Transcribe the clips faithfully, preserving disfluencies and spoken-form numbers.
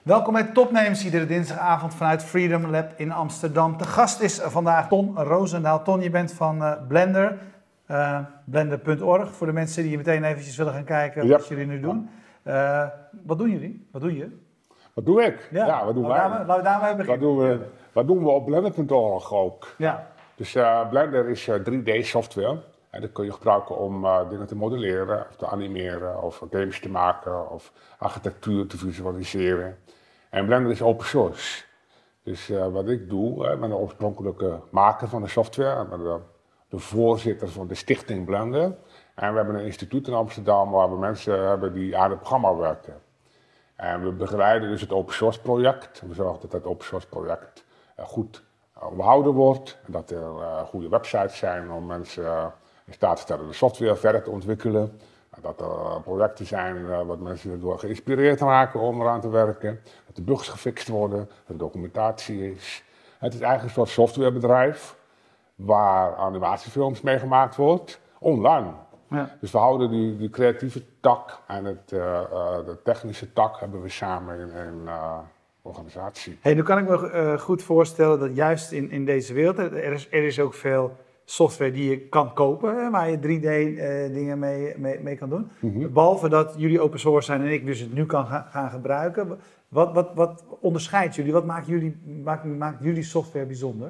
Welkom bij Topnames, iedere dinsdagavond vanuit Freedom Lab in Amsterdam. De gast is vandaag Ton Roosendaal. Ton, je bent van uh, Blender, uh, blender punt org. Voor de mensen die meteen eventjes willen gaan kijken Yep. wat jullie nu doen. Uh, wat doen jullie? Wat doe je? Wat doe ik? Ja, ja wat doen laten wij? We, laten we daarmee beginnen. Wat doen we, wat doen we op blender punt org ook? Ja. Dus uh, Blender is uh, drie D software. En dat kun je gebruiken om uh, dingen te modelleren, of te animeren, of games te maken, of architectuur te visualiseren. En Blender is open source. Dus uh, wat ik doe, uh, ik ben de oorspronkelijke maker van de software. Ik ben de, de voorzitter van de stichting Blender. En we hebben een instituut in Amsterdam waar we mensen hebben die aan het programma werken. En we begeleiden dus het open source project. We zorgen dat het open source project uh, goed uh, onderhouden wordt. En dat er uh, goede websites zijn om mensen uh, in staat te stellen de software verder te ontwikkelen. En dat er uh, projecten zijn uh, wat mensen erdoor geïnspireerd raken om eraan te werken. Dat de bugs gefixt worden, dat er documentatie is. Het is eigenlijk een soort softwarebedrijf waar animatiefilms mee gemaakt wordt, online. Ja. Dus we houden die, die creatieve tak en het, uh, uh, de technische tak hebben we samen in een uh, organisatie. Hey, nu kan ik me uh, goed voorstellen dat juist in, in deze wereld, er is, er is ook veel software die je kan kopen, hè, waar je drie D uh, dingen mee, mee, mee kan doen. Mm-hmm. Behalve dat jullie open source zijn en ik dus het nu kan ga, gaan gebruiken. Wat, wat, wat onderscheidt jullie? Wat maakt jullie, maakt, maakt jullie software bijzonder?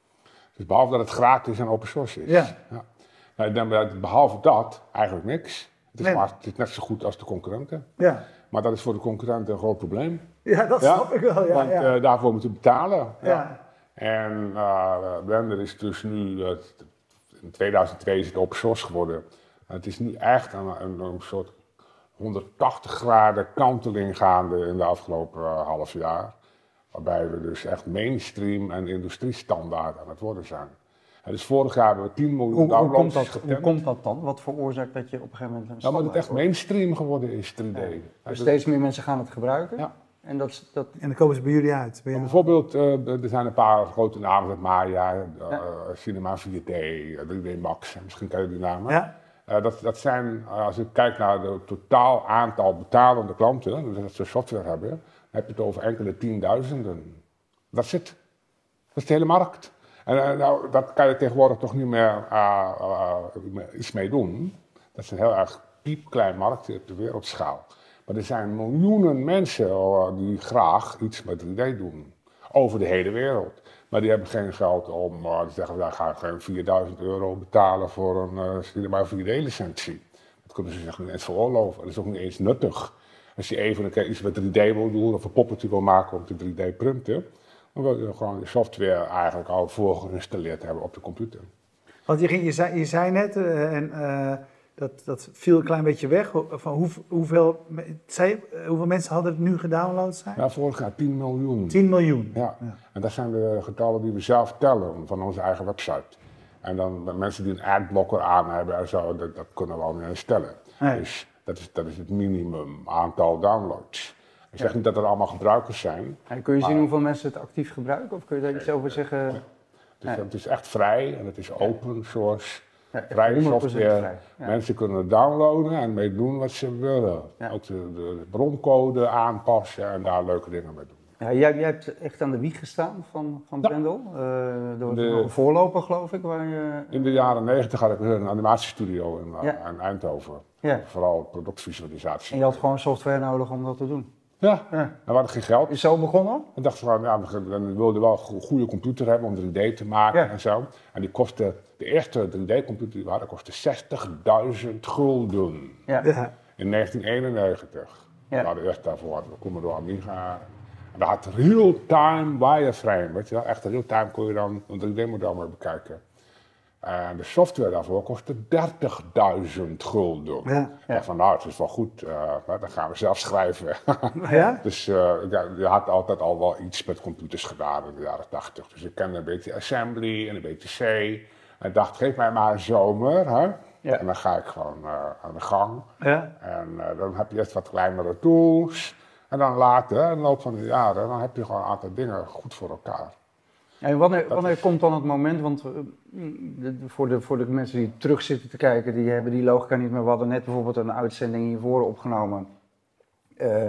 Dus behalve dat het gratis en open source is. Ja. Ja. Nou, ik denk dat behalve dat eigenlijk niks. Het is, nee. maar, het is net zo goed als de concurrenten. Ja. Maar dat is voor de concurrenten een groot probleem. Ja, dat ja? snap ik wel. Ja, Want ja. Uh, daarvoor moeten we betalen. Ja. Ja. En uh, Blender is dus nu, uh, in tweeduizend twee is het open source geworden. En het is nu echt een, een, een soort honderdtachtig graden kanteling gaande in de afgelopen uh, half jaar. Waarbij we dus echt mainstream en industriestandaard aan het worden zijn. En dus vorig jaar hebben we tien miljoen hoe, downloads hoe komt, dat, getemd. hoe komt dat dan? Wat veroorzaakt dat je op een gegeven moment een nou, omdat het echt wordt? mainstream geworden is, drie D. Ja. Dus steeds meer mensen gaan het gebruiken? Ja. En, dat, dat... en dan komen ze bij jullie uit? Bij bijvoorbeeld, uh, er zijn een paar grote namen, zoals Maya, uh, ja. Cinema vier D, drie D Max, misschien ken je die namen. Ja. Uh, dat, dat zijn, uh, als ik kijk naar het totaal aantal betalende klanten, dus dat ze software hebben, dan heb je het over enkele tienduizenden. Dat is het. Dat is de hele markt. En uh, nou, dat kan je tegenwoordig toch niet meer uh, uh, iets mee doen. Dat is een heel erg piepklein marktje op de wereldschaal. Maar er zijn miljoenen mensen uh, die graag iets met drie D doen. Over de hele wereld. Maar die hebben geen geld om, uh, die zeggen, daar ga ik geen vierduizend euro betalen voor een uh, Cinema vier D licentie. Dat kunnen ze zich niet eens veroorloven. Dat is ook niet eens nuttig. Als je even een keer iets met drie D wil doen of een poppetje wil maken om te drie D printen, dan wil je gewoon de software eigenlijk al voorgeïnstalleerd hebben op de computer. Want je, je, zei, je zei net, uh, en uh, dat, dat viel een klein beetje weg, van hoe, hoeveel, zei, hoeveel mensen hadden het nu gedownload zijn? Ja, vorig jaar tien miljoen. tien miljoen? Ja. ja, en dat zijn de getallen die we zelf tellen van onze eigen website. En dan de mensen die een adblocker aan hebben en zo, dat, dat kunnen we al niet eens tellen. Nee. Dus dat is, dat is het minimum aantal downloads. Ik zeg ja. niet dat er allemaal gebruikers zijn. En kun je maar, zien hoeveel mensen het actief gebruiken? Of kun je daar iets over zeggen? Ja. Dus ja. Het is echt vrij en het is open source. Ja, vrije software. Vrij. Ja. Mensen kunnen het downloaden en mee doen wat ze willen. Ja. Ook de, de broncode aanpassen en daar leuke dingen mee doen. Ja, jij, jij hebt echt aan de wieg gestaan van, van Blender. Ja. Uh, er was de, nog een voorloper, geloof ik. Waar je... In de jaren negentig had ik een animatiestudio in, ja. in Eindhoven. Ja. Vooral productvisualisatie. En je had gewoon software nodig om dat te doen? Ja, ja. En we hadden geen geld. Is zo begonnen? Ik dacht van, ja, we wilden wel een goede computer hebben om drie D te maken ja. en zo. En die kostte, de eerste drie D computer die we hadden, kostte zestigduizend gulden. Ja. Ja. In negentien eenennegentig. Ja. We hadden eerst daarvoor, we komen door Amiga. En dat had real-time wireframe, weet je wel. Echt real-time kon je dan een drie D model maar bekijken. En de software daarvoor kostte dertigduizend gulden. Ja. Ja. Van nou, het is wel goed, uh, dan gaan we zelf schrijven. Ja? Dus uh, ja, je had altijd al wel iets met computers gedaan in de jaren tachtig. Dus ik kende een beetje assembly en een beetje C. En ik dacht, geef mij maar een zomer, hè? Ja. En dan ga ik gewoon uh, aan de gang. Ja. En uh, dan heb je eerst wat kleinere tools. En dan later, in de loop van de jaren, dan heb je gewoon een aantal dingen goed voor elkaar. En wanneer, wanneer is... komt dan het moment, want uh, de, voor, de, voor de mensen die terug zitten te kijken, die hebben die logica niet meer. We hadden net bijvoorbeeld een uitzending hiervoor opgenomen. Uh,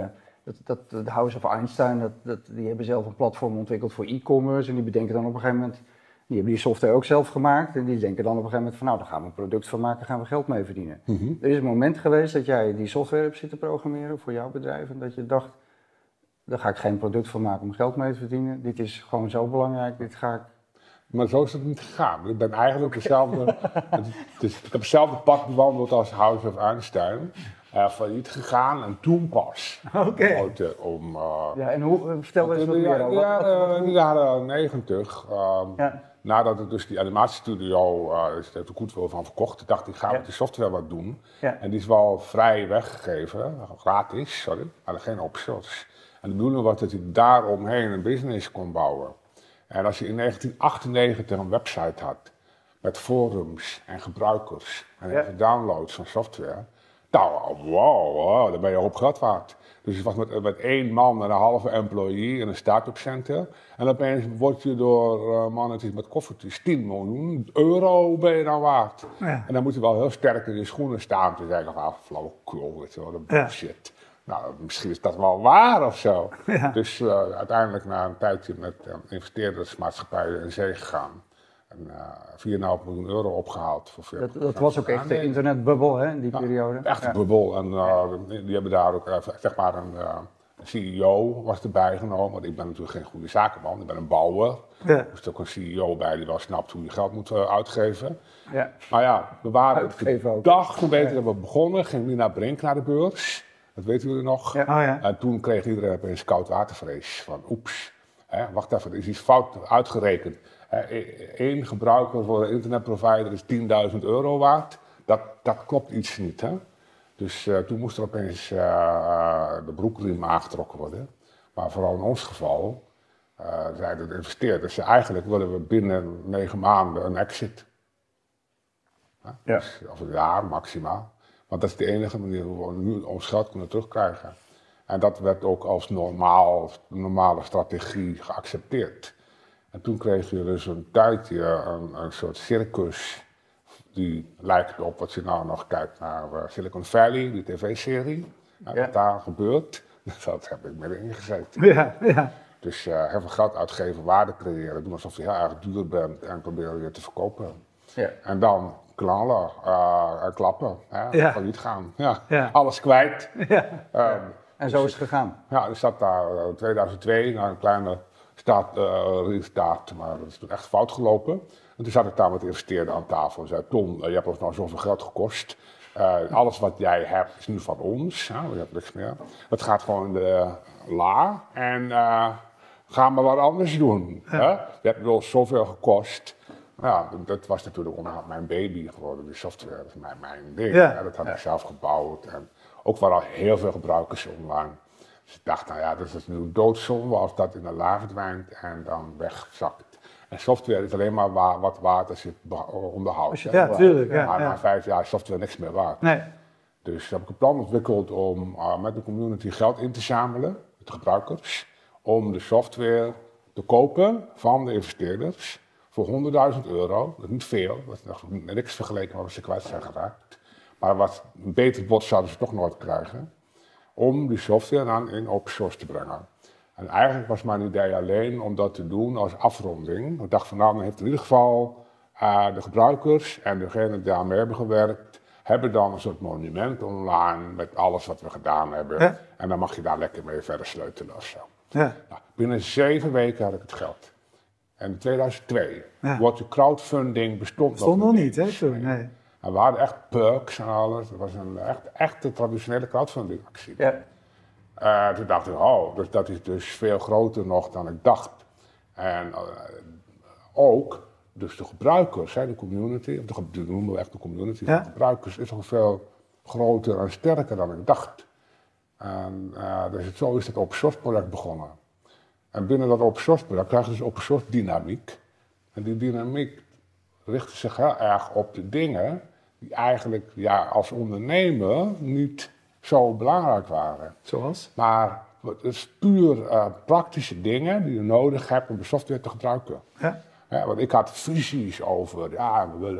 Dat, dat, de House of Einstein, dat, dat, die hebben zelf een platform ontwikkeld voor e-commerce. En die bedenken dan op een gegeven moment, die hebben die software ook zelf gemaakt. En die denken dan op een gegeven moment van, nou, daar gaan we een product van maken, gaan we geld mee verdienen. Mm-hmm. Er is een moment geweest dat jij die software hebt zitten programmeren voor jouw bedrijf. En dat je dacht, daar ga ik geen product van maken om geld mee te verdienen. Dit is gewoon zo belangrijk, dit ga ik... Maar zo is het niet gegaan. Ik ben eigenlijk dezelfde, het, dus ik heb hetzelfde pad bewandeld als House of Einstein. Uh, failliet gegaan en toen pas. Oké. Okay. Om, uh, ja, en hoe, uh, vertel eens wat in de, meer over. ja, uh, in de jaren negentig, uh, ja. nadat ik dus die animatiestudio, uh, is er goed veel van verkocht, dacht ik, ga ja. met die software wat doen. Ja. En die is wel vrij weggegeven, gratis, sorry, maar geen options. En de bedoeling was dat je daaromheen een business kon bouwen. En als je in negentien achtennegentig een website had, met forums en gebruikers en ja. downloads van software, nou, wow, wow, dan ben je op geld waard. Dus het was met, met één man en een halve employee in een start-up center. En opeens word je door uh, mannetjes met koffertjes tien miljoen euro ben je dan waard. Ja. En dan moet je wel heel sterk in je schoenen staan te zeggen, ah, flauwekul, weet je wel, dat bullshit. Ja. Nou, misschien is dat wel waar of zo. Ja. Dus uh, uiteindelijk na een tijdje met uh, investeerdersmaatschappijen in zee gegaan. En uh, vier komma vijf miljoen euro opgehaald. Voor veel dat dat was ook echt de internetbubbel, hè, in die ja, periode? Echt een ja. bubbel. En uh, die hebben daar ook, uh, zeg maar, een uh, C E O was erbij genomen. Want ik ben natuurlijk geen goede zakenman, ik ben een bouwer. Ja. Er is ook een C E O bij die wel snapt hoe je geld moet uh, uitgeven. Ja. Maar ja, we waren de dag toen beter ja. we begonnen, ging Nina Brink naar de beurs. Dat weten jullie nog. Ja. Oh, ja. En toen kreeg iedereen opeens koud watervrees. Van oeps, hè, wacht even, er is iets fout uitgerekend. Eén gebruiker voor een internetprovider is tienduizend euro waard. Dat, dat klopt iets niet. Hè? Dus uh, toen moest er opeens uh, de broekriem aangetrokken worden. Maar vooral in ons geval uh, zeiden de investeerders, eigenlijk willen we binnen negen maanden een exit. Huh? Ja. Dus, of een jaar maximaal. Want dat is de enige manier hoe we nu ons geld kunnen terugkrijgen. En dat werd ook als normaal, normale strategie geaccepteerd. En toen kreeg je dus een tijdje een, een soort circus die lijkt op wat je nou nog kijkt naar uh, Silicon Valley, die tv-serie. Nou, ja. Wat daar gebeurt, dat heb ik middenin gezeten. Ja, ja. Dus uh, heel veel geld uitgeven, waarde creëren, doen alsof je heel erg duur bent en proberen je te verkopen. Ja. En dan knallen, uh, klappen, hè, ja. failliet gaan. Ja. Ja. Alles kwijt. Ja. Um, en zo is het gegaan? Ja, ik zat daar in uh, tweeduizend twee naar een kleine Staat, uh, restart, maar dat is toen echt fout gelopen. En toen zat ik daar met de investeerder aan tafel en zei, Ton, uh, je hebt ons nou zoveel geld gekost. Uh, alles wat jij hebt is nu van ons, ja, we hebben niks meer. Dat gaat gewoon in de la en uh, ga maar wat anders doen. Ja. Hè? Je hebt wel zoveel gekost. Ja, dat was natuurlijk onderhand mijn baby geworden, die software, dat is mijn, mijn ding. Ja. Ja, dat had ja. ik zelf gebouwd en ook waren al heel veel gebruikers online. Dus ik dacht, nou ja, dat is nu doodzonde als dat in de la verdwijnt en dan wegzakt. En software is alleen maar wa wat waard als je het onderhoudt. Ja, natuurlijk. Ja, maar ja. na vijf jaar is software niks meer waard. Nee. Dus heb ik een plan ontwikkeld om uh, met de community geld in te zamelen, met de gebruikers, om de software te kopen van de investeerders voor honderdduizend euro. Dat is niet veel, dat is nog niks vergeleken met wat ze kwijt zijn geraakt. Maar wat een beter bod zouden ze toch nooit krijgen. Om die software dan in open source te brengen. En eigenlijk was mijn idee alleen om dat te doen als afronding. Ik dacht van nou, dan heeft in ieder geval uh, de gebruikers en degenen die daarmee hebben gewerkt, hebben dan een soort monument online met alles wat we gedaan hebben. Ja. En dan mag je daar lekker mee verder sleutelen of zo. Ja. Nou, binnen zeven weken had ik het geld. En in tweeduizend twee, ja. wordt de crowdfunding bestond, bestond nog niet. Hè, toen, nee. En we hadden echt perks en alles. Het was een echt, echte traditionele crowdfunding actie. Ja. Uh, toen dacht ik, oh, dus dat is dus veel groter nog dan ik dacht. En uh, ook, dus de gebruikers, hè, de community, of de, de noemen we echt de community, ja. de gebruikers is nog veel groter en sterker dan ik dacht. En uh, dus zo is het open source project begonnen. En binnen dat open source project krijg je dus open source dynamiek. En die dynamiek richtte zich heel erg op de dingen die eigenlijk ja, als ondernemer niet zo belangrijk waren. Zoals? Maar het is puur uh, praktische dingen die je nodig hebt om de software te gebruiken. Ja. Ja, want ik had visies over, ja, we willen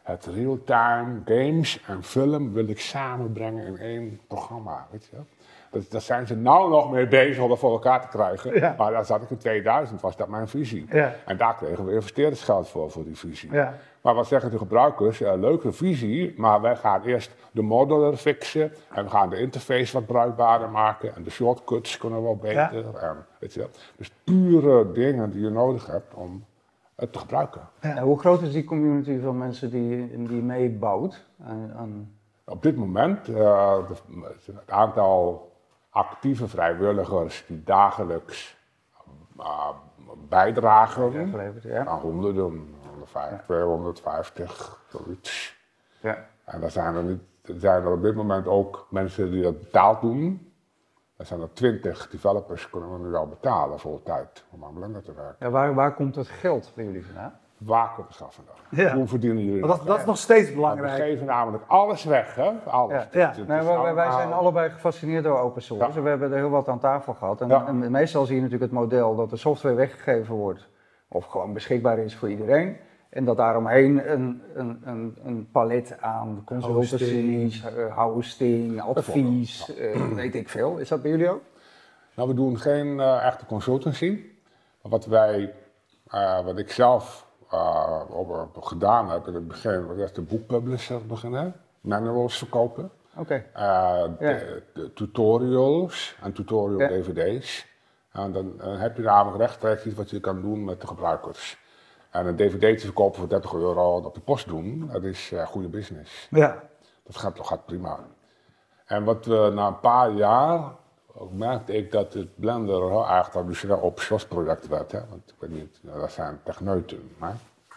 het real-time games en film wil ik samenbrengen in één programma, weet je. Dat, daar zijn ze nou nog mee bezig om dat voor elkaar te krijgen. Ja. Maar daar zat ik in tweeduizend, was dat mijn visie. Ja. En daar kregen we investeerdersgeld voor, voor die visie. Ja. Maar wat zeggen de gebruikers? Uh, leuke visie, maar wij gaan eerst de modeler fixen. En we gaan de interface wat bruikbaarder maken. En de shortcuts kunnen wel beter. Ja. En, weet je, dus pure dingen die je nodig hebt om het te gebruiken. Ja. En hoe groot is die community van mensen die, die meebouwt aan, aan... Op dit moment, uh, de, het aantal actieve vrijwilligers die dagelijks uh, bijdragen, Ja. aan honderden, honderdvijftig, tweehonderdvijftig, zoiets. Ja. En dan zijn er, niet, er zijn er op dit moment ook mensen die dat betaald doen. Er zijn er twintig developers kunnen we nu al betalen voor de tijd om aan Blender te werken. Ja, waar, waar komt het geld bij jullie vandaan? Waar komt het geld vandaan? Ja. Hoe verdienen jullie Want dat, dat is nog steeds belangrijk. We geven namelijk alles weg, hè? Alles. Ja. Ja. Het is Nee, wij, wij- wij zijn allemaal- allebei gefascineerd door open source. Ja. We hebben er heel wat aan tafel gehad. En, Ja. en meestal zie je natuurlijk het model dat de software weggegeven wordt. Of gewoon beschikbaar is voor iedereen. En dat daaromheen een, een, een, een palet aan consultancies, eh, hosting, advies, eh, weet ik veel. Is dat bij jullie ook? Nou, we doen geen uh, echte consultancy. Maar wat wij, uh, wat ik zelf uh, over gedaan heb in het begin, was eerst de boekpublisher beginnen, manuals verkopen, Oké. uh, de, de tutorials en tutorial Ja. D V D's. En dan uh, heb je namelijk rechtstreeks iets wat je kan doen met de gebruikers. En een D V D te verkopen voor dertig euro op de post doen, dat is uh, goede business. Ja. Dat gaat, dat gaat prima. En wat we na een paar jaar ook merkte ik dat het Blender heel erg traditioneel open source project werd. Hè? Want ik weet niet, dat zijn techneuten. Hè?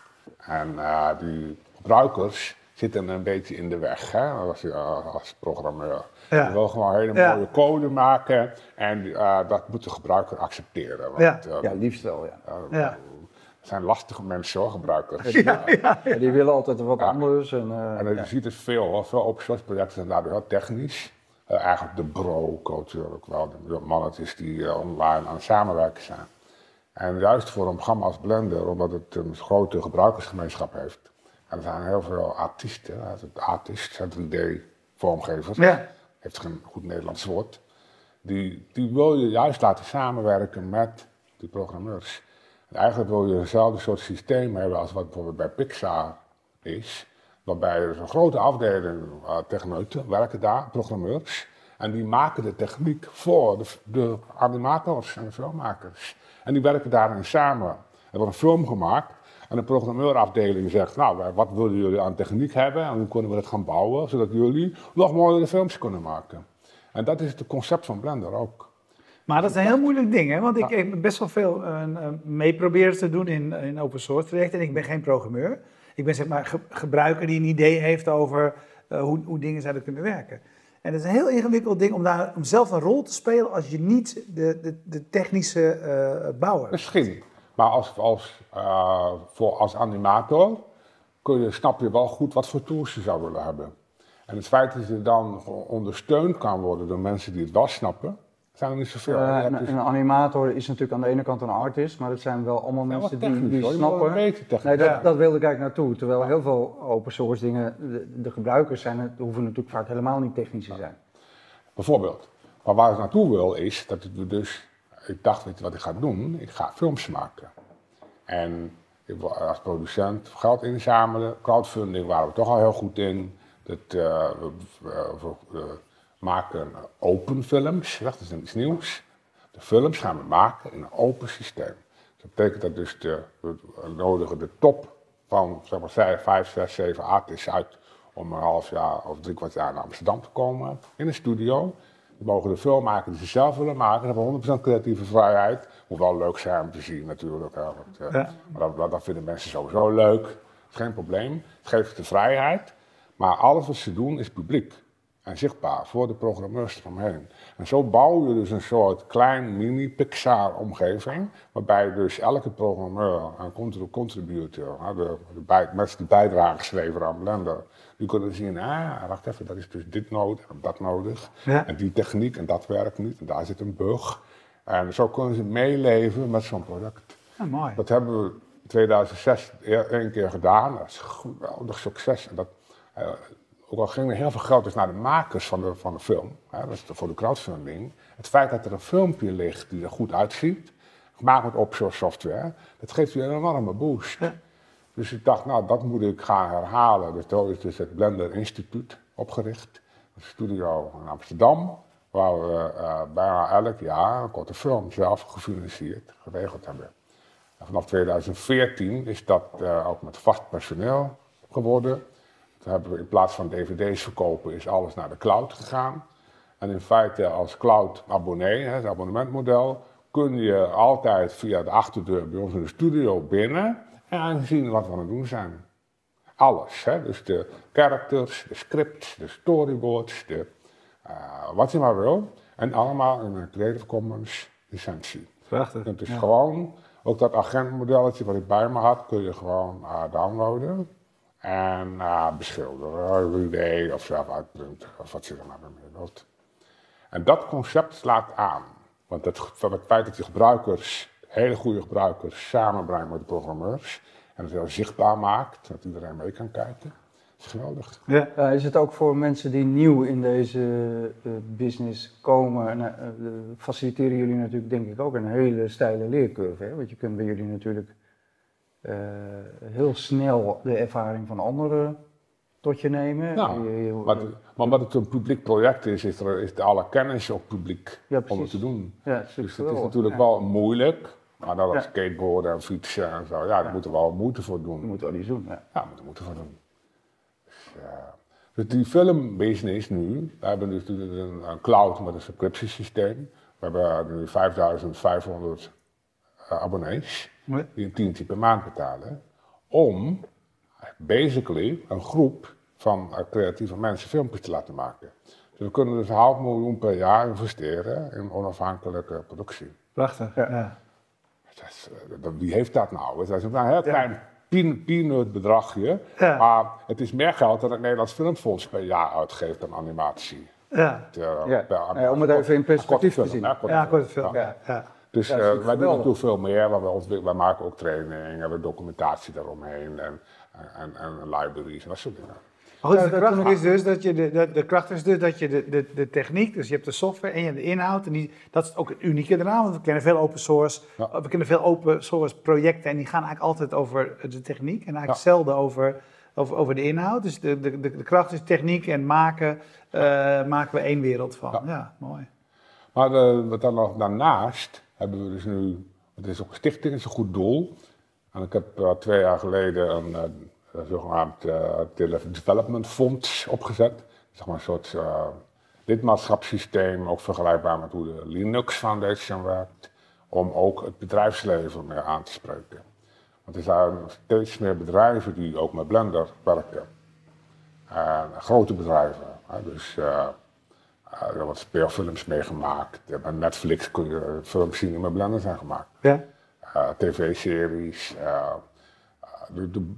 En uh, die gebruikers zitten een beetje in de weg, hè? Als, uh, als programmeur. Ja. Je wil gewoon hele Ja. mooie code maken en uh, dat moet de gebruiker accepteren. Want, Ja. uh, Ja, liefst wel, ja. uh, Ja. Het zijn lastige mensen hoor, gebruikers. Ja, die willen altijd wat Ja. anders. En, eh, En je ja. ziet het veel, hoor. Veel open source projecten zijn daardoor heel technisch. Uh, eigenlijk de bro-cultuur ook wel, de mannetjes die uh, online aan het samenwerken zijn. En juist voor een programma als Blender, omdat het een grote gebruikersgemeenschap heeft. En er zijn heel veel artiesten, het artist, zijn drie D-vormgevers, Ja. heeft geen goed Nederlands woord. Die, die wil je juist laten samenwerken met die programmeurs. En eigenlijk wil je eenzelfde soort systeem hebben als wat bijvoorbeeld bij Pixar is. Waarbij er een grote afdeling uh, techneuten werken daar, programmeurs. En die maken de techniek voor de, de animators en de filmmakers. En die werken daarin samen. Er wordt een film gemaakt en de programmeurafdeling zegt, nou, wat willen jullie aan techniek hebben en hoe kunnen we dat gaan bouwen, zodat jullie nog mooiere films kunnen maken. En dat is het concept van Blender ook. Maar dat is een heel moeilijk ding, hè? Want ik ik heb best wel veel uh, mee proberen te doen in, in open source trajecten. En ik ben geen programmeur. Ik ben zeg maar ge gebruiker die een idee heeft over uh, hoe, hoe dingen zouden kunnen werken. En het is een heel ingewikkeld ding om, daar, om zelf een rol te spelen als je niet de, de, de technische uh, bouwer. Misschien, maar als, als, uh, voor, als animator kun je, snap je wel goed wat voor tools je zou willen hebben. En het feit dat je dan ondersteund kan worden door mensen die het wel snappen, zijn er niet zoveel. Uh, Je hebt een, dus- een animator is natuurlijk aan de ene kant een artist, maar het zijn wel allemaal Ja, mensen wat die, technisch, die hoor. Je moet wel snappen. weten technisch. Nee, dat, Ja. dat wilde ik eigenlijk naartoe. Terwijl heel veel open source dingen, de, de gebruikers zijn, het, hoeven natuurlijk vaak helemaal niet technisch te zijn. Bijvoorbeeld. Maar waar ik naartoe wil is dat ik dus, ik dacht, weet je wat ik ga doen? Ik ga films maken. En ik wil als producent geld inzamelen, crowdfunding waren we toch al heel goed in. Dat, uh, we, we, we, we maken open films, dat is iets nieuws. De films gaan we maken in een open systeem. Dat betekent dat dus de, we nodigen de top van zeg maar vijf, zes, zeven artists uit om een half jaar of drie kwart jaar naar Amsterdam te komen in een studio. Die mogen de film maken die ze zelf willen maken. Ze hebben honderd procent creatieve vrijheid. Moet wel leuk zijn om te zien natuurlijk. Hè, want, uh, Ja. maar dat, dat vinden mensen sowieso leuk. Dat is geen probleem. Het geeft de vrijheid. Maar alles wat ze doen is publiek en zichtbaar voor de programmeurs eromheen. En zo bouw je dus een soort klein mini-Pixar-omgeving, waarbij dus elke programmeur en contributor, de, de bij, mensen die bijdragers leveren aan Blender, die kunnen zien, ah, wacht even, dat is dus dit nodig en dat nodig. Ja. En die techniek en dat werkt niet en daar zit een bug. En zo kunnen ze meeleven met zo'n product. Ja, mooi. Dat hebben we tweeduizend zes één keer gedaan. Dat is een geweldig succes. En dat, uh, ook al ging er heel veel geld dus naar de makers van de, van de film, hè, dat is voor de crowdfunding. Het feit dat er een filmpje ligt die er goed uitziet, gemaakt met open source software, dat geeft je een enorme boost. Ja. Dus ik dacht, nou, dat moet ik gaan herhalen. Dus toen is dus het Blender Instituut opgericht. Een studio in Amsterdam, waar we uh, bijna elk jaar een korte film zelf gefinancierd, geregeld hebben. En vanaf tweeduizend veertien is dat uh, ook met vast personeel geworden. Toen hebben we in plaats van dvd's verkopen, is alles naar de cloud gegaan. En in feite als cloud abonnee, het abonnementmodel, kun je altijd via de achterdeur bij ons in de studio binnen en zien wat we aan het doen zijn. Alles, hè? Dus de characters, de scripts, de storyboards, de, uh, wat je maar wil. En allemaal in een Creative Commons licentie. Prachtig. Het is ja. gewoon, ook dat agentmodelletje wat ik bij me had, kun je gewoon uh, downloaden. En uh, beschilderen, Rudy of zelf uitprinten, of wat je er maar mee wilt. En dat concept slaat aan. Want het, van het feit dat je gebruikers, hele goede gebruikers, samenbrengt met de programmeurs en het heel zichtbaar maakt, dat iedereen mee kan kijken, is geweldig. Ja. Uh, is het ook voor mensen die nieuw in deze uh, business komen, uh, uh, faciliteren jullie natuurlijk denk ik ook een hele steile leercurve, hè? Want je kunt bij jullie natuurlijk uh, heel snel de ervaring van anderen tot je nemen. Nou, je, je, maar, maar omdat het een publiek project is, is, er, is alle kennis ook publiek ja, om het te doen. Ja, het dus het is natuurlijk ja. wel moeilijk, maar dat ja. skateboarden en fietsen en zo, ja, daar ja. moeten we wel moeite voor doen. Je moet wel iets doen, ja. Ja, we moeten moeite voor doen. Dus, uh, dus die filmbusiness nu, we hebben dus een, een cloud met een subscriptiesysteem. We hebben nu vijfduizend vijfhonderd uh, abonnees nee. die een tientje per maand betalen, om basically een groep van uh, creatieve mensen filmpjes te laten maken. Dus we kunnen dus een half miljoen per jaar investeren in onafhankelijke productie. Prachtig, ja. ja. Dat is, uh, wie heeft dat nou? Dat is een heel klein ja. Peen, peanut bedragje, ja. maar het is meer geld dan het Nederlands Filmfonds per jaar uitgeeft aan animatie. Ja. Het, uh, ja. Per, ja, om het even in perspectief te zien. Ja, korte film. Ja. Ja. Dus ja, uh, wij geweldig. doen natuurlijk veel meer, want wij, wij maken ook trainingen, we hebben documentatie daaromheen en, en, en libraries en dat soort dingen. Maar goed, de kracht is dus dat je de, de, de kracht is dus dat je de, de, de techniek, dus je hebt de software en je hebt de inhoud. En die, dat is ook het unieke eraan, want we kennen veel open source, ja. we kennen veel open source projecten en die gaan eigenlijk altijd over de techniek en eigenlijk ja. zelden over, over, over de inhoud. Dus de, de, de, de kracht is techniek en maken, uh, maken we één wereld van. Ja, ja mooi. Maar uh, wat dan nog daarnaast hebben we dus nu, het is ook een stichting, het is een goed doel. En ik heb uh, twee jaar geleden een uh, een zogenaamd uh, Development Fonds opgezet. Zeg maar een soort uh, lidmaatschapssysteem, ook vergelijkbaar met hoe de Linux Foundation werkt, om ook het bedrijfsleven meer aan te spreken. Want er zijn steeds meer bedrijven die ook met Blender werken. Uh, grote bedrijven. Uh, dus uh, uh, er hebben wat speelfilms meegemaakt. Bij Netflix kun je films zien die met Blender zijn gemaakt. Ja. Uh, tv-series. Uh, de, de,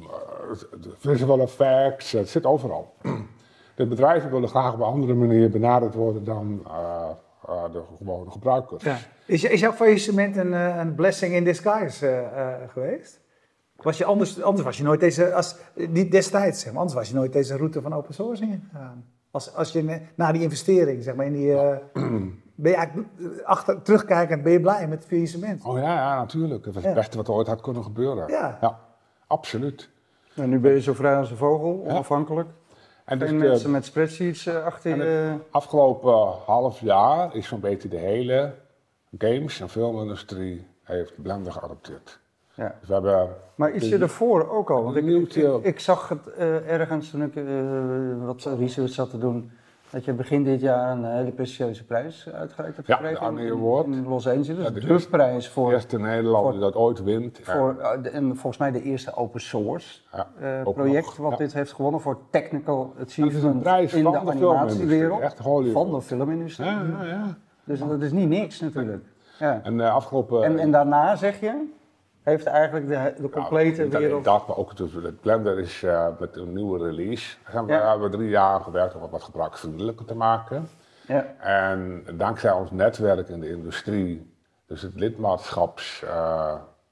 de visual effects, het zit overal. De bedrijven willen graag op een andere manier benaderd worden dan uh, uh, de gewone gebruikers. Ja. Is, is jouw faillissement een, een blessing in disguise uh, uh, geweest? Was je anders, anders was je nooit deze, als, niet destijds, zeg maar, anders was je nooit deze route van open source ingegaan. Als, als je na die investering, zeg maar, in die, uh, ben je eigenlijk achter, terugkijkend, ben je blij met het faillissement? Oh ja, ja, natuurlijk. Dat was het ja. beste wat er ooit had kunnen gebeuren. Ja. ja. Absoluut. En nu ben je zo vrij als een vogel, onafhankelijk. Ja. En dus mensen de, met spreadsheets uh, achter je. Het afgelopen uh, half jaar is zo'n beetje de hele games- en filmindustrie heeft Blender geadopteerd. Ja. Dus we hebben maar iets dus ervoor ook al, want ik, ik, ik, ik zag het uh, ergens toen ik uh, wat research zat te doen, dat je begin dit jaar een hele prestigieuze prijs uitgereikt hebt gekregen. Ja, de Annie Award. In Los Angeles, ja, de, de prijs voor... De eerste Nederlander die dat ooit wint. Voor, ja. uh, de, en volgens mij de eerste open source ja, uh, project nog, wat ja. dit heeft gewonnen voor technical achievement in de, de animatiewereld. Echt van de filmindustrie. Ja, ja, ja. Dus dat is niet niks natuurlijk. Ja. En, uh, afgelopen, en, en daarna zeg je... heeft eigenlijk de, de complete ja, wereld... Dat, maar ook het Blender is uh, met een nieuwe release. Daar hebben ja. we drie jaar aan gewerkt om het wat gebruiksvriendelijker te maken. Ja. En dankzij ons netwerk in de industrie, dus het lidmaatschaps, uh,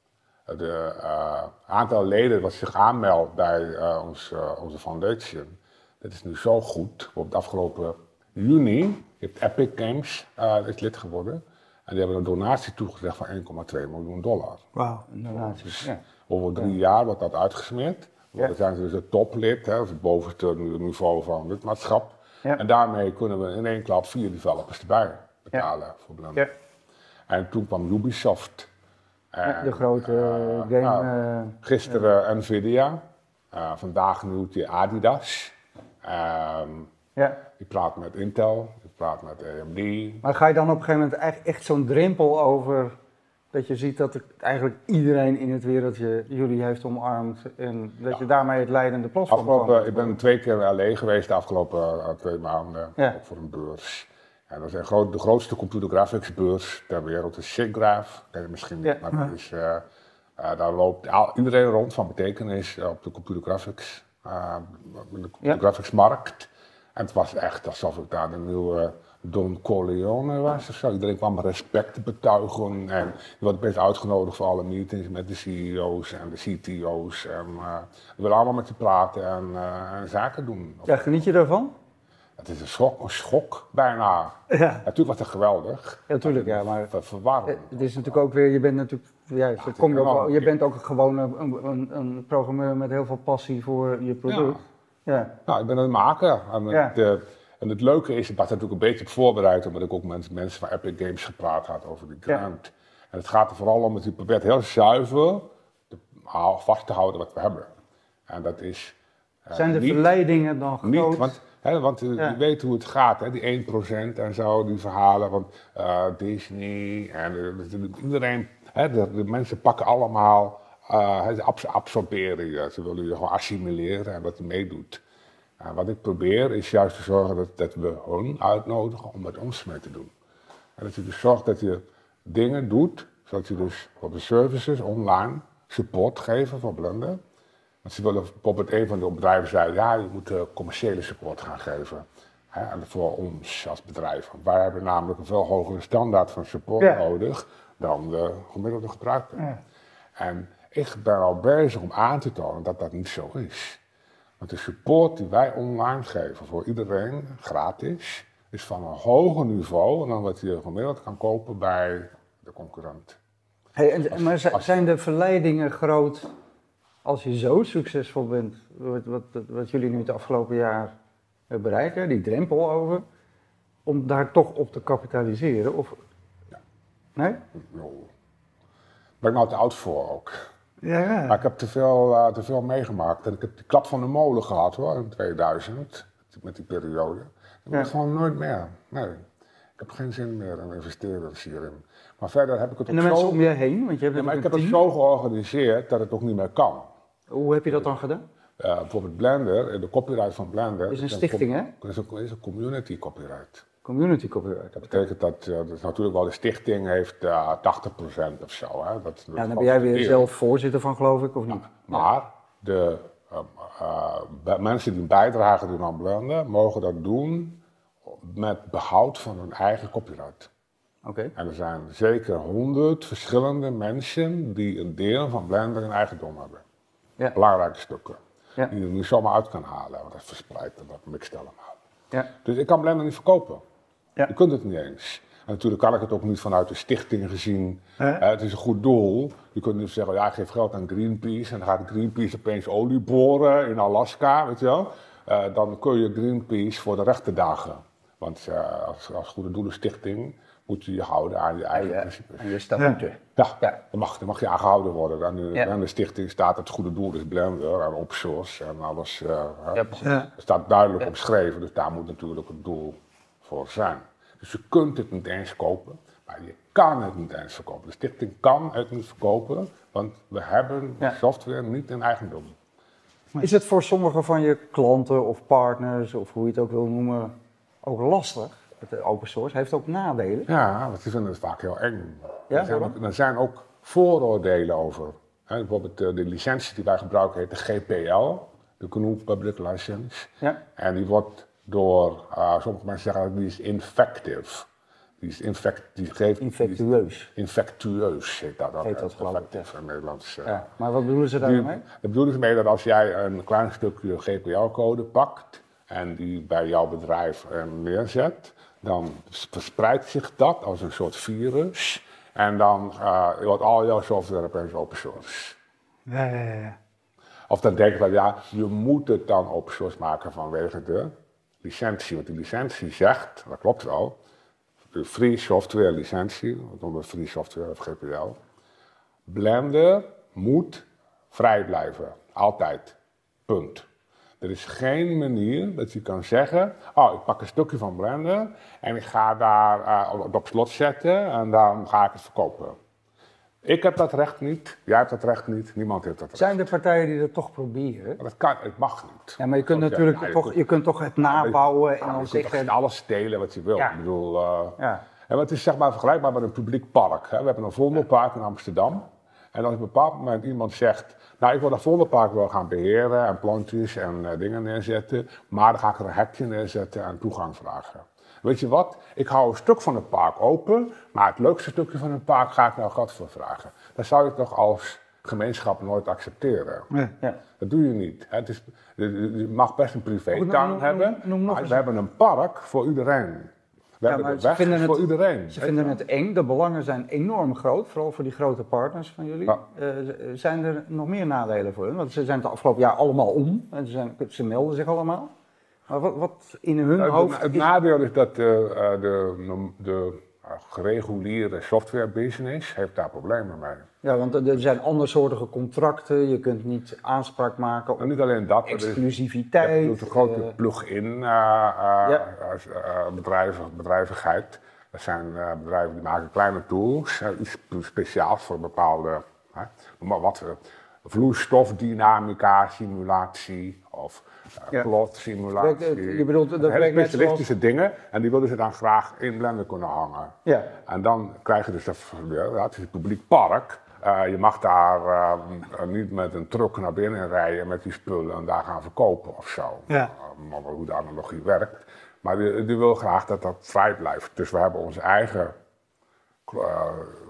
Het uh, aantal leden wat zich aanmeldt bij uh, ons, uh, onze foundation, dat is nu zo goed. Op het afgelopen juni heeft Epic Games uh, is lid geworden. En die hebben een donatie toegezegd van één komma twee miljoen dollar. Wauw. Een donatie. Ja. Over drie Ja. jaar wordt dat uitgesmeerd. Ja. Dan zijn ze dus het toplid, hè, het bovenste niveau van het lidmaatschap. Ja. En daarmee kunnen we in één klap vier developers erbij betalen Ja. voor Blender. Ja. En toen kwam Ubisoft. En, Ja, de grote uh, game. nou, Uh, gisteren uh, Nvidia. Uh, vandaag nieuwtje Adidas. Um, ja. die praat met Intel, die praat met A M D. Maar ga je dan op een gegeven moment echt, echt zo'n drempel over dat je ziet dat het eigenlijk iedereen in het wereldje jullie heeft omarmd en dat Ja. je daarmee het leidende platform Afgelopen, kan ik ben twee keer in L A geweest de afgelopen uh, twee maanden, Ja. ook voor een beurs. En dat is een groot, de grootste computer graphics beurs ter wereld, is SIGGRAPH. Ken je misschien niet, Ja. maar dat is, uh, uh, daar loopt al, iedereen rond van betekenis uh, op de computer graphics, uh, de computer Ja. graphics markt. En het was echt alsof ik daar de nieuwe Don Corleone was of zo. Iedereen kwam respect betuigen en je wordt best uitgenodigd voor alle meetings met de C E O's en de C T O's. En uh, we willen allemaal met je praten en, uh, en zaken doen. Ja, geniet je daarvan? Het is een schok, een schok bijna. Ja. Natuurlijk was het geweldig. Ja, tuurlijk, ja, maar Ver- verwarrend. het is natuurlijk ook weer, je bent natuurlijk, ja, het kom je, is ook, enorm. je bent ook gewoon een, een, een programmeur met heel veel passie voor je product. Ja. Nou, ik ben een maker. En, Ja. het, uh, en het leuke is, ik was er natuurlijk een beetje op voorbereid, omdat ik ook met mensen van Epic Games gepraat had over die Ja. grant. En het gaat er vooral om dat je probeert heel zuiver te, hou- vast te houden wat we hebben. En dat is uh, Zijn de niet, verleidingen dan groot? niet, want, hè, want uh, Ja. je weet hoe het gaat, hè, die één procent en zo, die verhalen van uh, Disney en uh, iedereen, hè, de, de mensen pakken allemaal, uh, ze abs- absorberen je, ze willen je gewoon assimileren en wat je meedoet. En wat ik probeer is juist te zorgen dat, dat we hun uitnodigen om met ons mee te doen. En dat je dus zorgt dat je dingen doet, zodat je dus op de services online support geven voor Blender. Want ze willen bijvoorbeeld, een van de bedrijven zei, ja, je moet uh, commerciële support gaan geven. Hè, en voor ons als bedrijf. Want wij hebben namelijk een veel hogere standaard van support Ja. nodig dan de gemiddelde gebruiker. Ja. En ik ben al bezig om aan te tonen dat dat niet zo is. Want de support die wij online geven voor iedereen, gratis, is van een hoger niveau dan wat je gemiddeld kan kopen bij de concurrent. Hey, en, maar zi- als- zijn de verleidingen groot als je zo succesvol bent, wat, wat, wat jullie nu het afgelopen jaar bereiken, die drempel over, om daar toch op te kapitaliseren? Of... Ja. Nee? Nou, ik ben nou te oud voor ook. Ja, ja. Maar ik heb te veel, uh, te veel meegemaakt. En ik heb die klap van de molen gehad hoor, in tweeduizend, met die periode. Dat wil ik Ja. gewoon nooit meer. Nee, ik heb geen zin meer in investeren hierin. Maar verder heb ik het En de ook mensen zo... om je heen? Want je hebt Ja, maar ik heb natuurlijk het een zo georganiseerd dat het ook niet meer kan. team. Hoe heb je dat dan gedaan? Uh, bijvoorbeeld Blender, de copyright van Blender... Is een stichting, hè? Dat is een, is een community copyright. Community copyright. Dat betekent dat, uh, dat is natuurlijk wel de stichting heeft uh, tachtig procent of zo. Hè? Dat, Ja, dan ben jij weer zelf voorzitter van, geloof ik, of niet? Maar de uh, uh, bij- mensen die een bijdrage doen aan Blender, mogen dat doen met behoud van hun eigen copyright. Oké. En er zijn zeker honderd verschillende mensen die een deel van Blender in eigendom hebben. Ja. Belangrijke stukken. Ja. Die je er niet zomaar uit kan halen, want dat verspreidt en dat mixt allemaal. Ja. Dus ik kan Blender niet verkopen. Ja. Je kunt het niet eens. En natuurlijk kan ik het ook niet vanuit de stichting gezien. Hè? Eh, het is een goed doel. Je kunt niet zeggen, ja, ik geef geld aan Greenpeace en dan gaat Greenpeace opeens olie boren in Alaska, weet je wel. Eh, dan kun je Greenpeace voor de rechter dagen. Want uh, als, als Goede Doelen Stichting moet je je houden aan je eigen Ja, principes. en je statuten. Ja, Ja. Dan, mag, dan mag je aangehouden worden. En in de, Ja. in de stichting staat het goede doel, dus Blender en open source en alles. Uh, Ja, precies. Ja. Het staat duidelijk Ja. omschreven, dus daar moet natuurlijk het doel voor zijn. Dus je kunt het niet eens kopen, maar je kan het niet eens verkopen. De stichting kan het niet verkopen, want we hebben Ja. software niet in eigendom. Is het voor sommige van je klanten of partners, of hoe je het ook wil noemen, ook lastig? Het open source heeft ook nadelen. Ja, want die vinden het vaak heel eng. Ja, er, zijn waarom? ook, er zijn ook vooroordelen over. Hè, bijvoorbeeld uh, de licentie die wij gebruiken heet de G P L, de G N U Public License. Ja. En die wordt door, uh, sommige mensen zeggen dat die is infective. Die is infect, die geeft, Infectueus. Die, infectueus heet dat. Heet dat geloof ik. Effectief in Nederlands. Uh, ja. Maar wat bedoelen ze daarmee? Daar bedoelen ze mee dat als jij een klein stukje G P L-code pakt en die bij jouw bedrijf uh, neerzet, dan verspreidt zich dat als een soort virus en dan uh, wordt al jouw software opeens open source. Ja, ja, ja. Of dan denken we, ja, je moet het dan open source maken vanwege de licentie. Want die licentie zegt, dat klopt wel, de free software licentie, wat noemen we free software of G P L. Blender moet vrij blijven, altijd. Punt. Er is geen manier dat je kan zeggen, oh, ik pak een stukje van Blender en ik ga daar uh, op slot zetten en dan ga ik het verkopen. Ik heb dat recht niet, jij hebt dat recht niet, niemand heeft dat recht. Zijn er partijen die dat toch proberen? Maar dat kan, het mag niet. Ja, maar je kunt natuurlijk ja, ja, je toch, kunt, je kunt toch het nabouwen ja, en dan je zeggen... Je kunt alles stelen wat je wil. Ja. Ik bedoel, uh, ja. en het is zeg maar vergelijkbaar met een publiek park. Hè. We hebben een Vondelpark in Amsterdam. En als op een bepaald moment iemand zegt, nou ik wil dat Vondelpark wel gaan beheren en plantjes en uh, dingen neerzetten, maar dan ga ik er een hekje neerzetten en toegang vragen. Weet je wat, ik hou een stuk van het park open, maar het leukste stukje van het park ga ik nou geld voor vragen. Dan zou je het toch als gemeenschap nooit accepteren. Ja, ja. Dat doe je niet. Het is, je mag best een privétuin hebben, noem, noem maar we hebben een park voor iedereen. We ja, hebben de weg vinden voor het, iedereen. Ze vinden het eng, de belangen zijn enorm groot, vooral voor die grote partners van jullie. Ja. Uh, zijn er nog meer nadelen voor hen? Want ze zijn het afgelopen jaar allemaal om, en ze, zijn, ze melden zich allemaal. Maar wat, wat in hun nou, hoofd... Het, het nadeel is dat de, uh, de, de uh, gereguleerde softwarebusiness heeft daar problemen mee. Ja, want er zijn andersoortige contracten, je kunt niet aanspraak maken op en niet alleen dat, exclusiviteit. Je hebt een grote uh, plug-in uh, uh, ja. uh, uh, bedrijven, bedrijvigheid. Dat zijn uh, bedrijven die maken kleine tools, uh, iets speciaals voor een bepaalde uh, maar wat, uh, vloeistofdynamica simulatie of uh, ja. plotsimulatie. Je bedoelt dat hele specialistische zoals... dingen en die willen ze dan graag in Blender kunnen hangen. Ja. En dan krijg je dus dat, ja, het is een publiek park. Uh, je mag daar uh, niet met een truck naar binnen rijden met die spullen en daar gaan verkopen of zo. Ja. Uh, maar hoe de analogie werkt. Maar die, die wil graag dat dat vrij blijft. Dus we hebben onze eigen uh,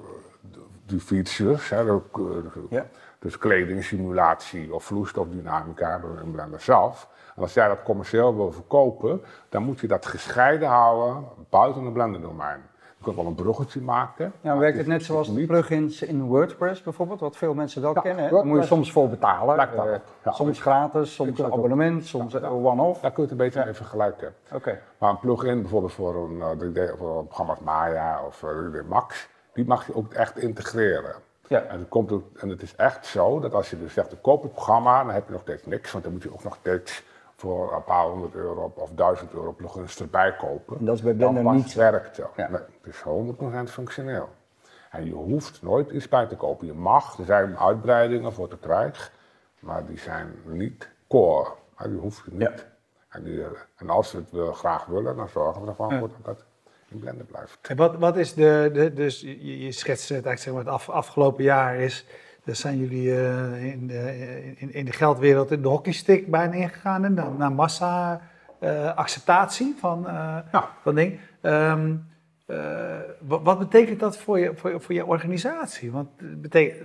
die features, hè, de, de, ja. dus kledingsimulatie of vloeistofdynamica hebben we in Blender zelf. En als jij dat commercieel wil verkopen, dan moet je dat gescheiden houden buiten het Blender domein. Je kunt wel een bruggetje maken. Ja, werkt het, het net zoals de plugins in WordPress bijvoorbeeld, wat veel mensen wel ja, kennen. Hè? Daar moet je soms voor betalen. Uh, ja, soms gratis, soms een abonnement, soms ja, one-off. Daar kun je het een beetje mee vergelijken. Okay. Maar een plugin bijvoorbeeld voor een uh, drie D, voor een programma als Maya of uh, drie D Max, die mag je ook echt integreren. Ja. En, het komt ook, en het is echt zo dat als je dus zegt, koop het programma, dan heb je nog steeds niks, want dan moet je ook nog steeds voor een paar honderd euro of duizend euro plugins erbij kopen. En dat is bij Blender niet werkt zo. Ja. Nee, het is honderd procent functioneel. En je hoeft nooit iets bij te kopen. Je mag, er zijn uitbreidingen voor te krijgen, maar die zijn niet core. Die hoef je niet. Ja. En, die, en als we het wil, graag willen, dan zorgen we ervan ja. dat dat in Blender blijft. En wat, wat is de, de dus je, je schetst het eigenlijk zeg maar het af, afgelopen jaar is, daar zijn jullie uh, in, de, in, in de geldwereld in de hockeystick bijna ingegaan en naar, naar massa uh, acceptatie van, uh, ja. van dingen. Um, uh, wat, wat betekent dat voor je, voor, voor je organisatie? Want het betekent,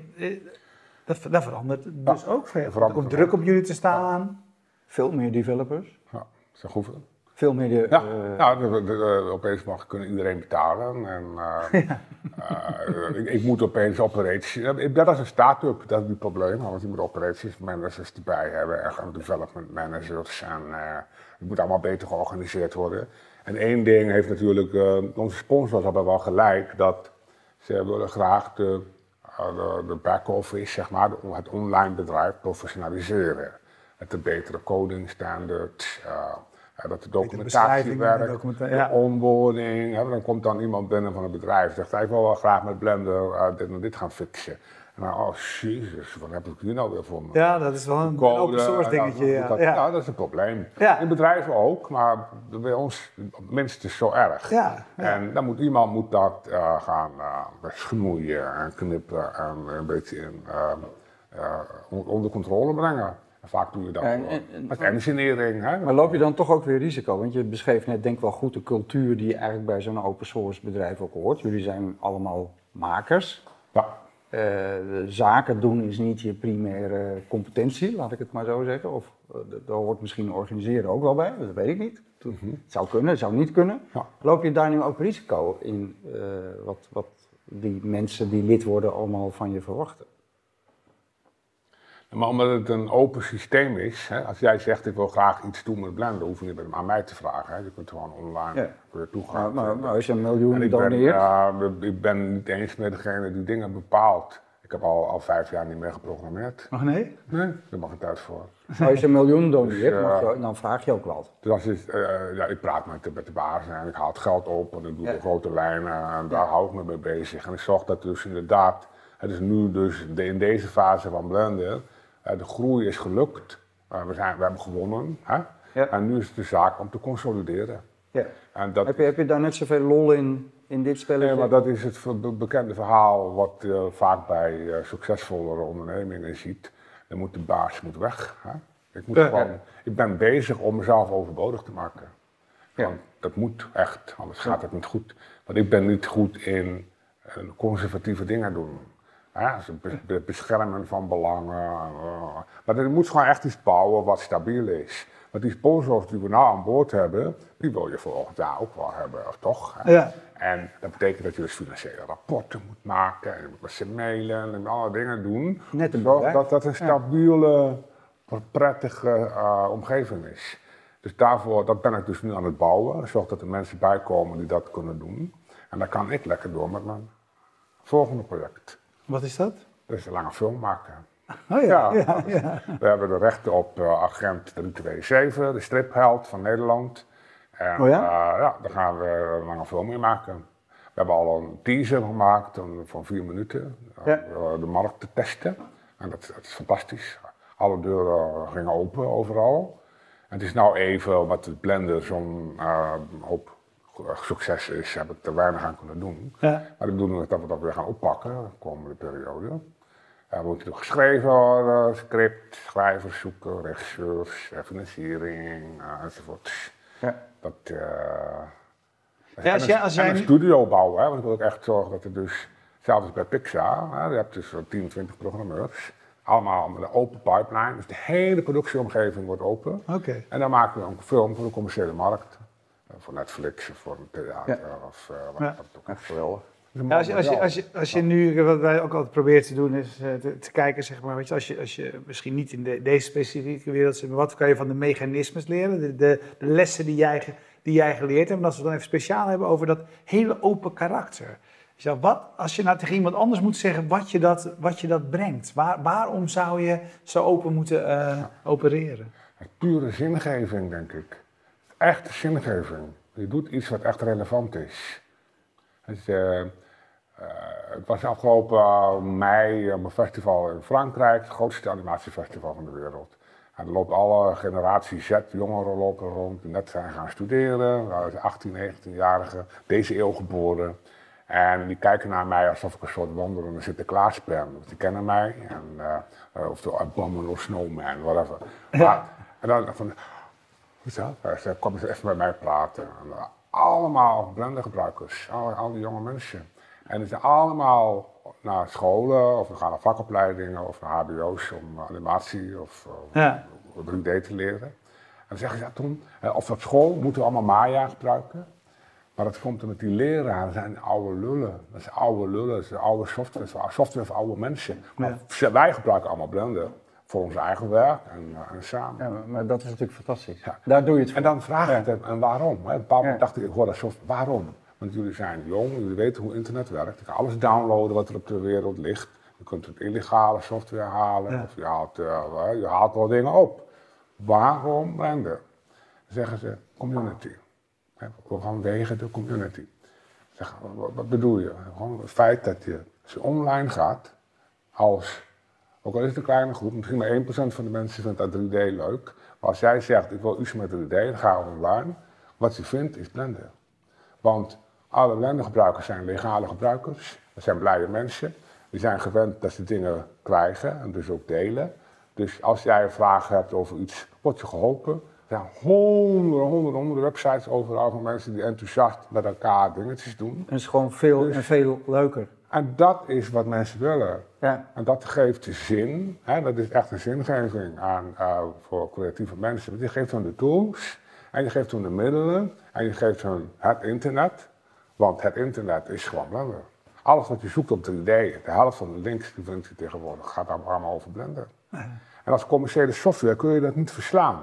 dat, dat verandert dus ja, ook veel. Er komt druk op jullie te staan. Ja. Veel meer developers. Ja, zo goed. Veel meer de... Ja, uh, ja de, de, de, opeens mag kunnen iedereen betalen. En, uh, ja. uh, ik, ik moet opeens operaties... Dat is een start-up, dat is het probleem. Want je moet operaties managers erbij hebben en development managers. En uh, het moet allemaal beter georganiseerd worden. En één ding heeft natuurlijk... Uh, onze sponsors hebben wel gelijk dat ze willen graag de, uh, de, de back-office, zeg maar, de, het online bedrijf professionaliseren. Met de betere coding standards... Uh, Ja, dat de documentatie werkt, documenta ja. de onboarding. Hè, dan komt dan iemand binnen van het bedrijf en zegt, ik wil wel graag met Blender uh, dit en dit gaan fixen. En dan, oh jezus, wat heb ik hier nou weer voor me? Ja, dat is wel een Code, open source dingetje. Ja, dat, ja. ja, dat is een probleem. Ja. In bedrijven ook, maar bij ons minstens zo erg. Ja, ja. En dan moet iemand moet dat uh, gaan uh, schnoeien en knippen en een beetje in, uh, uh, onder controle brengen. En vaak doe je dat En- uh, en- en- met engineering. Hè? Maar loop je dan toch ook weer risico? Want je beschreef net denk ik wel goed de cultuur die eigenlijk bij zo'n open source bedrijf ook hoort. Jullie zijn allemaal makers. Ja. Uh, de zaken doen is niet je primaire competentie, laat ik het maar zo zeggen. Of uh, daar hoort misschien organiseren ook wel bij, dat weet ik niet. Mm-hmm. Het zou kunnen, het zou niet kunnen. Ja. Loop je daar nu ook risico in uh, wat, wat die mensen die lid worden allemaal van je verwachten? Maar omdat het een open systeem is, hè, als jij zegt ik wil graag iets doen met Blender, hoef je niet aan mij te vragen. Hè. Je kunt gewoon online Ja. weer toegaan. Maar, maar, maar als je een En miljoen ik ben, doneert, ja, ik ben niet eens meer degene die dingen bepaalt. Ik heb al, al vijf jaar niet meer geprogrammeerd. Ach nee? Nee, daar mag ik tijd voor. als je een miljoen doneert, Dus, uh, mag je, dan vraag je ook wat. Dus als je, uh, ja, ik praat met de, met de baas en ik haal het geld op en ik doe Ja. de grote lijnen en daar hou ik me mee bezig. En ik zorg dat dus inderdaad, het is nu dus de, in deze fase van Blender, uh, de groei is gelukt. Uh, we, zijn, we hebben gewonnen. Hè? Ja. En nu is het de zaak om te consolideren. Ja. En dat, Heb, je, heb je daar net zoveel lol in, in dit spelletje? nee, maar dat is het be- bekende verhaal wat je vaak bij uh, succesvollere ondernemingen ziet. Dan moet de baas moet weg. Hè? Ik, moet Ja. gewoon, ik ben bezig om mezelf overbodig te maken. Ja. Want dat moet echt, anders gaat het niet goed. Want ik ben niet goed in uh, conservatieve dingen doen. Ja, dus be- be- beschermen van belangen. Uh, maar er moet gewoon echt iets bouwen wat stabiel is. Want die sponsors die we nou aan boord hebben, die wil je volgend jaar ook wel hebben, toch? Ja. En dat betekent dat je dus financiële rapporten moet maken, en je moet met ze mailen en alle dingen doen. Net een Zodat bedrijf. dat, dat een stabiele, prettige uh, omgeving is. Dus daarvoor, dat ben ik dus nu aan het bouwen. Zorg dat er mensen bij komen die dat kunnen doen. En dan kan ik lekker door met mijn volgende project. Wat is dat? Dat is een lange film maken. Oh ja, Ja. ja, ja. We hebben de rechten op uh, Agent drie twee zeven, de stripheld van Nederland. En Oh ja? uh, ja, daar gaan we een lange film mee maken. We hebben al een teaser gemaakt een, van vier minuten, uh, Ja. uh, de markt te testen. En dat, dat is fantastisch. Alle deuren gingen open overal. En het is nou even, wat het Blender zo'n uh, hoop succes is, heb ik er weinig aan kunnen doen. Ja. Maar de bedoeling is dat we dat weer gaan oppakken de komende periode. Ja, we moeten nog geschreven worden, script, schrijvers zoeken, regisseurs, eh, financiering uh, enzovoort. Ja. Dat, uh, Ja, als en jij- een, als en jij een nu- studio bouwen, hè, want ik wil ook echt zorgen dat er dus, zelfs bij Pixar, hè, je hebt dus tien, twintig programmeurs, allemaal met een open pipeline, dus de hele productieomgeving wordt open. Oké. En dan maken we een film voor de commerciële markt, uh, voor Netflix of voor een theater of uh, wat Ja. wat het ook is. Echt geweldig. Dat is een Ja, als, je, als, je, mooi als, je, als je nu, wat wij ook altijd proberen te doen, is eh, te, te kijken, zeg maar, weet je, als je, als je misschien niet in de, deze specifieke wereld zit, maar wat kan je van de mechanismes leren, de, de, de lessen die jij, ge- die jij geleerd hebt, en als we het dan even speciaal hebben over dat hele open karakter. Dus ja, wat, als je nou tegen iemand anders moet zeggen wat je dat, wat je dat brengt, waar, waarom zou je zo open moeten eh, opereren? Het pure zingeving, denk ik. Echte zingeving. Je doet iets wat echt relevant is. Dus, uh, uh, het was afgelopen uh, mei uh, een festival in Frankrijk, het grootste animatiefestival van de wereld. En er loopt alle generatie Z, jongeren lopen rond, die net zijn gaan studeren, uh, achttien, negentien-jarigen, deze eeuw geboren. En die kijken naar mij alsof ik een soort wandelende Sinterklaas ben. Want die kennen mij, en, uh, uh, of de Abominable Snowman, whatever. Maar, en dan van, hoe is dat? Uh, ze komen ze even met mij praten. En, uh, allemaal Blender-gebruikers, al, al die jonge mensen. En die zijn allemaal naar scholen, of we gaan naar vakopleidingen, of naar H B O's om animatie of uh, Ja. drie D te leren. En dan zeggen ze, ja Tom, uh, of op school moeten we allemaal Maya gebruiken. Maar dat komt er met die leraren, dat zijn oude lullen. Dat is oude lullen, dat is oude software, dat is software voor oude mensen. Maar wij gebruiken allemaal Blender voor ons eigen werk en, uh, en samen. Ja, maar, maar dat is natuurlijk fantastisch. Ja. Daar doe je het voor. En dan vraag ik het, en waarom? Hè? Op een bepaald moment Ja. dacht ik, ik hoor dat software, waarom? Want jullie zijn jong, jullie weten hoe internet werkt. Je kan alles downloaden wat er op de wereld ligt. Je kunt het illegale software halen, Ja. of je haalt, uh, je haalt wel dingen op. Waarom Blender? Dan zeggen ze, community. We gaan wegen de community. Zeg, wat, wat bedoel je? Gewoon het feit dat je, als je online gaat, als, ook al is het een kleine groep, misschien maar één procent van de mensen vindt dat drie D leuk. Maar als jij zegt, ik wil iets met drie D, dan ga je online. Wat je vindt is Blender. Want alle Blender gebruikers zijn legale gebruikers. Dat zijn blije mensen. Die zijn gewend dat ze dingen krijgen en dus ook delen. Dus als jij een vraag hebt over iets, word je geholpen. Er zijn honderden, honderden, honderden websites overal van mensen die enthousiast met elkaar dingetjes doen. Het is gewoon veel Dus- en veel leuker. En dat is wat mensen willen. Ja. En dat geeft zin, hè, dat is echt een zingeving aan, uh, voor creatieve mensen. Want je geeft hun de tools, en je geeft hun de middelen, en je geeft hun het internet. Want het internet is gewoon Blender. Alles wat je zoekt op drie D, de helft van de links die vind je tegenwoordig, gaat allemaal over Blender. En als commerciële software kun je dat niet verslaan.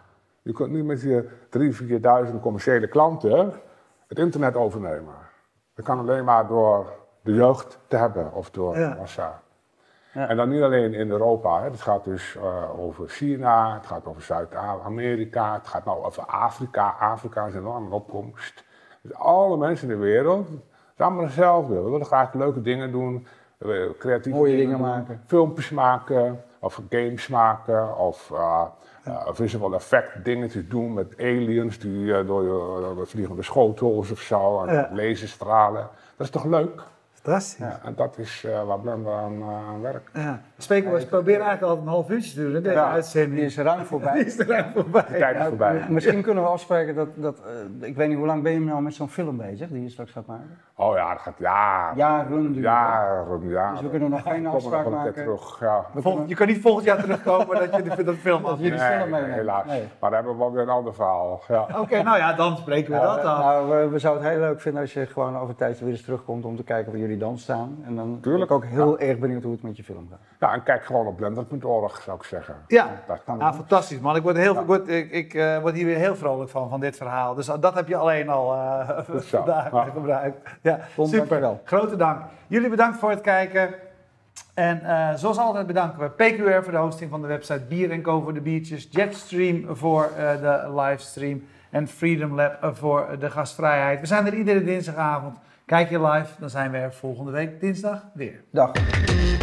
Je kunt niet met je drie, vierduizend commerciële klanten het internet overnemen. Dat kan alleen maar door de jeugd te hebben of door Ja. massa. Ja. En dan niet alleen in Europa, hè. Het gaat dus uh, over China, het gaat over Zuid-Amerika, het gaat nou over Afrika. Afrika is enorm in opkomst. Dus alle mensen in de wereld, het is allemaal hetzelfde. We willen graag leuke dingen doen, we willen creatieve Mooie dingen, dingen doen, maken. filmpjes maken, of games maken, of uh, uh, visual effect dingetjes doen met aliens die uh, door je door vliegende schotels of zo, en Ja. laserstralen. Dat is toch leuk? Fantastisch. Ja, en dat is uh, waar Blender aan, uh, aan werkt. Ja. Spreken we proberen eigenlijk altijd een half uurtje te doen, hè, deze Ja, uitzending. Die is ruim voorbij. Die is er aan voorbij. De tijd is Ja, voorbij. m- Misschien kunnen we afspreken dat, dat uh, ik weet niet hoe lang ben je nou met zo'n film bezig die je straks gaat maken? Oh ja, dat gaat jaren. Jaren duren. Jaren, jaren. Dus we kunnen nog geen Komen afspraak nog een keer maken. terug, ja. We Vol- kunnen- je kan niet volgend jaar terugkomen dat je de, dat film af. Dat jullie Nee, film meenemen. helaas. Nee. Maar dan hebben we wel weer een ander verhaal. Ja. Oké, nou ja, dan spreken we Ja, dat af. nou, we, we zouden het heel leuk vinden als je gewoon over een tijdje weer eens terugkomt om te kijken waar jullie dan staan. En dan ben ik ook heel erg benieuwd hoe het met je film gaat. Ja, en kijk gewoon op blender punt org, zou ik zeggen. Ja, Dat kan. ah, fantastisch man. Ik word, heel, ik word, ik, ik, eh, word hier weer heel vrolijk van, van dit verhaal. Dus dat heb je alleen al eh, Goed zo. vandaag Ja. gebruikt. Ja, Tom, super. dankjewel. Grote dank. Jullie bedankt voor het kijken. En eh, zoals altijd bedanken we P Q R voor de hosting van de website, Bier en Co voor de biertjes, Jetstream voor uh, de livestream en Freedom Lab uh, voor de gastvrijheid. We zijn er iedere dinsdagavond. Kijk je live, dan zijn we er volgende week dinsdag weer. Dag.